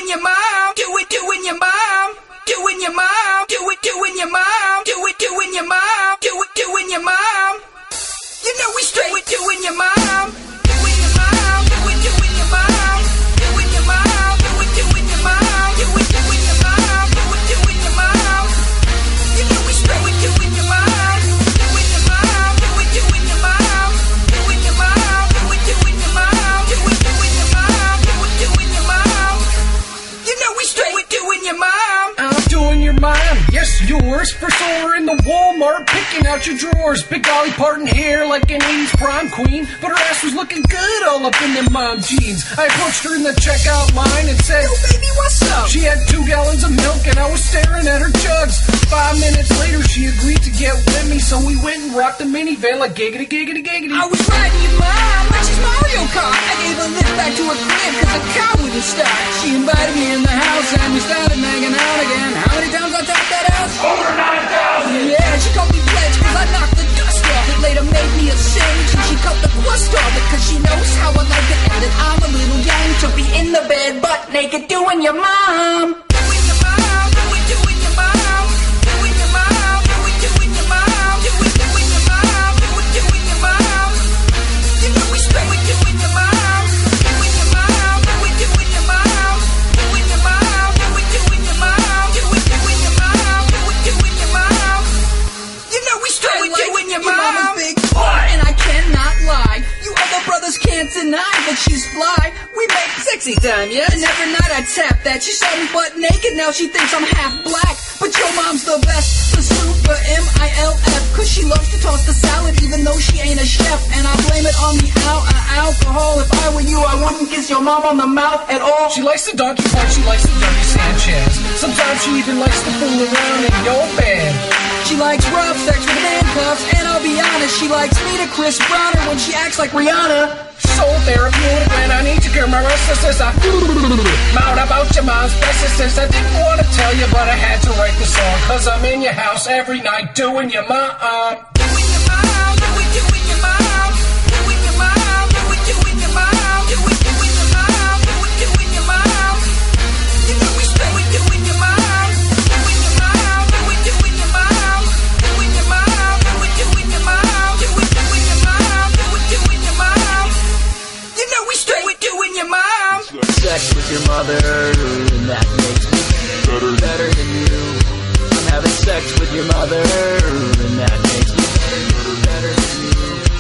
doing your mom, do it doing your mom, doing your mom, do it doing your mom, do it doing your mom, do it doing your mom. You know we straight with doing your mom, doing your mom, do it doing your mom, doing your mom, do it doing your mom, do it doing your mom, do it doing your mom. You know we straight with doing your mom, doing your mom, do it doing your mom, doing your mom, do it doing your mom, do it doing your mom, do it doing your mom. You know we straight with doing your mom. I'm doing your mom, yes yours. First order in the Walmart, picking out your drawers. Big Dolly Parton hair like an 80s prom queen, but her ass was looking good all up in them mom jeans. I approached her in the checkout line and said, Yo baby, what's up? she had 2 gallons of milk and I was staring at her jugs. 5 minutes later she agreed to get with me, so we went and rocked the minivan like giggity giggity giggity. I was riding your mom like she's Mario Kart. I gave a lift back to her crib cause the car wouldn't start. She invited me in the house and we started hanging out again. How many times I tapped that house? Over 9,000! Yeah, she called me Fletch cause I knocked the dust off. It later made me a singe and she cut the crust off it cause she knows how I like it. And that I'm a little young to be in the bed butt naked doing your mom. Doing your mom, doing your mom, doing your mom, doing your mom, doing your mom, doing your mom. You know we straight with doing your mom, doing your mom, doing your mom, doing your mom, doing your mom, doing your mom, doing your mom. You know we straight with doing your mom. Mama's big and I cannot lie. You other brothers can't deny that she's fly. We make sexy time, yeah. And every night I tap that. She saw me butt naked, now she thinks I'm half black. But your mom's the best, the super MILF. Cause she loves to toss the salad even though she ain't a chef. And I blame it on the alcohol. If I were you, I wouldn't kiss your mom on the mouth at all. She likes the donkey park, she likes the dirty Sanchez. Sometimes she even likes to fool around in your bed. She likes rough sex with handcuffs, and I'll be honest, she likes me to Chris Browner when she acts like Rihanna. So therapeutic when I need to cure my restlessness. I mouth about your mom's bestest. I didn't want to tell you, but I had to write the song. Cause I'm in your house every night doing your mom. Doing your mom, doing your mom, doing your mom, doing your mom, doing your mom, doing your mom. You know we straight with doing your mom, doing your mom, doing your mom, doing your mom, doing your mom, doing your mom, doing your mom. You know we straight with doing your mom. Sex with your mother, and that makes me better than you. I'm having sex with your mother, and that makes me better than you.